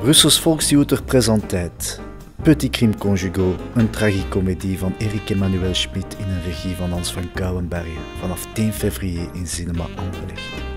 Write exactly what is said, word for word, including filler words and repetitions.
Brussels Volkstheater presenteert Petit Crime Conjugal, een tragicomedie van Erik Emanuel Schmid in een regie van Hans van Kouwenbergen vanaf tien februari in Cinema Anderlecht.